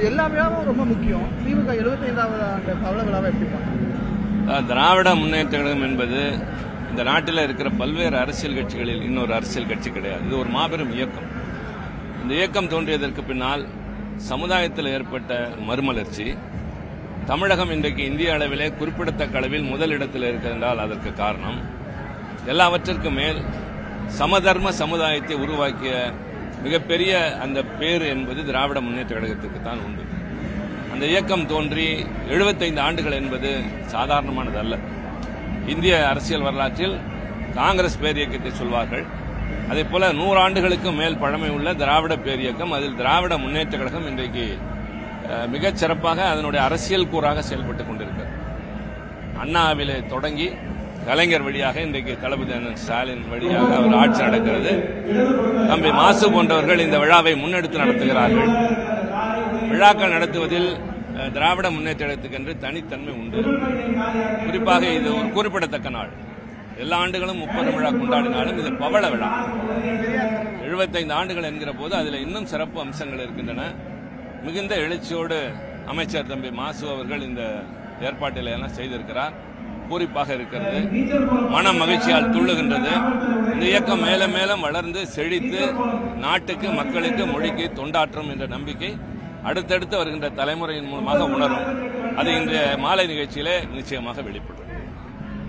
எல்லா விழாவும் ரொம்ப முக்கியம். திமுக 75வது ஆண்டு பவள விழாவை எப்படி பார்க்கணும்? திராவிட முன்னேற்ற கழகம் என்பது இந்த நாட்டில் இருக்கிற பல்வேறு அரசியல் கட்சிகளில் இன்னொரு அரசியல் கட்சி கிடையாது. இது ஒரு மாபெரும் இயக்கம். இந்த இயக்கம் தோன்றியதற்கு பின்னால் சமுதாயத்தில் ஏற்பட்ட மறுமலர்ச்சி. தமிழகம் இன்றைக்கு இந்திய அளவிலே குறிப்பிடத்தக்க அளவில் முதலிடத்தில் இருக்கிறதால் அதற்கு காரணம் எல்லாவற்றிற்கும் மேல் சமதர்ம சமுதாயத்தை உருவாக்கிய மிகப்பெரிய அந்த பேர் என்பது திராவிட முன்னேற்ற கழகத்துக்கு தான் உண்டு. அந்த இயக்கம் தோன்றி 75 ஆண்டுகள் என்பது சாதாரணமானதல்ல. இந்திய அரசியல் வரலாற்றில் காங்கிரஸ் பேரியக்கத்தை சொல்வார்கள். அதேபோல 100 ஆண்டுகளுக்கும் மேல் பழமை உள்ள திராவிட பேரியக்கம், அதில் திராவிட முன்னேற்ற கழகம் இன்றைக்கு மிகச் சிறப்பாக அதனுடைய அரசியல் கூறாக செயல்பட்டுக் கொண்டிருக்கிறது. அண்ணாவிலே தொடங்கி கலைஞர் வழியாக இன்றைக்கு தளபதி ஸ்டாலின் வழியாக அவர் ஆட்சி நடக்கிறது. தம்பி மாசு போன்றவர்கள் இந்த விழாவை முன்னெடுத்து நடத்துகிறார்கள். விழாக்கள் நடத்துவதில் திராவிட முன்னேற்ற கழகத்துக்கு என்று தனித்தன்மை உண்டு. குறிப்பாக இது ஒரு குறிப்பிடத்தக்க நாள். எல்லா ஆண்டுகளும் 30 விழா கொண்டாடினாலும் இது பவள விழா. 75 ஆண்டுகள் என்கிற போது அதில் இன்னும் சிறப்பு அம்சங்கள் இருக்கின்றன. மிகுந்த எழுச்சியோடு அமைச்சர் தம்பி மாசு அவர்கள் இந்த ஏற்பாட்டில் எல்லாம் செய்திருக்கிறார். பூரிப்பாக இருக்கிறது, மன மகிழ்ச்சியால் துள்ளுகின்றது. இந்த இயக்கம் மேலும் மேலும் வளர்ந்து செழித்து நாட்டுக்கு, மக்களுக்கு, மொழிக்கு தொண்டாற்றும் என்ற நம்பிக்கை அடுத்தடுத்து வருகின்ற தலைமுறையின் மூலமாக உணரும். அது இன்றைய மாலை நிகழ்ச்சியிலே நிச்சயமாக வெளிப்படும்.